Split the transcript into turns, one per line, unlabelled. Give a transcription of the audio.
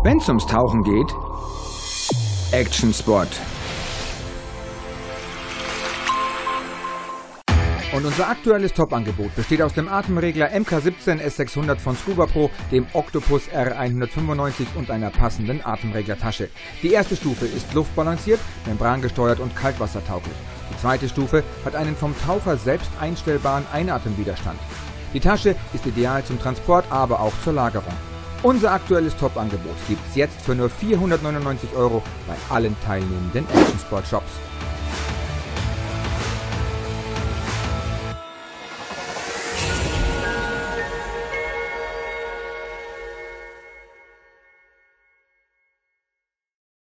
Wenn's ums Tauchen geht, Action Sport. Und unser aktuelles Top-Angebot besteht aus dem Atemregler MK17 S600 von Scuba Pro, dem Octopus R195 und einer passenden Atemreglertasche. Die erste Stufe ist luftbalanciert, membrangesteuert und kaltwassertauglich. Die zweite Stufe hat einen vom Taucher selbst einstellbaren Einatemwiderstand. Die Tasche ist ideal zum Transport, aber auch zur Lagerung. Unser aktuelles Top-Angebot gibt's jetzt für nur 499 € bei allen teilnehmenden Action Sport Shops.